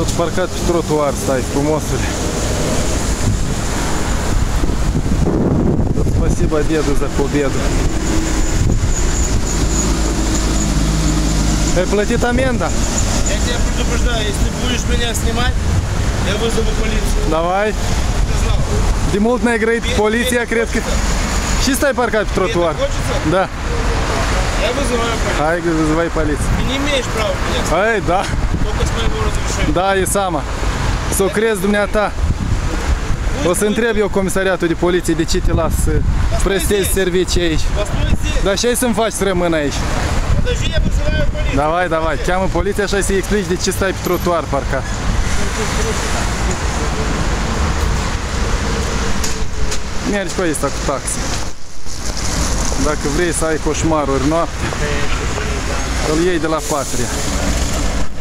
Tot parcat pe trotuar, stai, frumosule. Спасибо деду за победу. Ai plătit amenda? Я тебя предупреждаю, если будешь меня снимать, я вызову полицию. Давай. Ты знал. De mult n-ai grăit poliția, cred că... Și stai parcat pe trotuar. Da. Я вызываю полицию. Hai, вызывай полицию. Ты не имеешь права меня снимать. Hai, da. Только с моего разрешения. Da, e sama. Să o crezi dumneata. O să întreb eu comisariatul de poliție de ce te las să prestezi servicii aici. Постой здесь. Dar ce să-mi faci să rămân aici? Подожди, я вызываю полицию. Давай, давай, cheamă poliția și să-i explici de ce stai pe trotuar parcat. Mergi cu ăsta cu taxi. Dacă vrei să ai coșmaruri noapte, îl iei de la Patria.